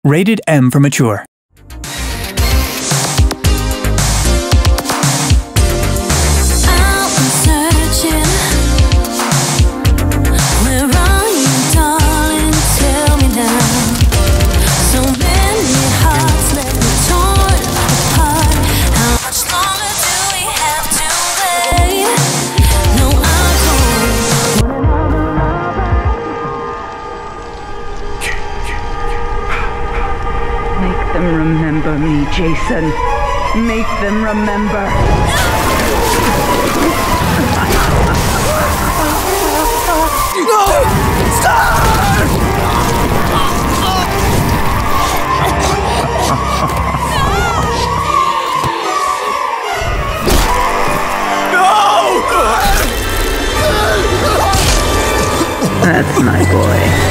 Rated M for mature. Remember me, Jason. Make them remember. No! Stop! No! That's my boy.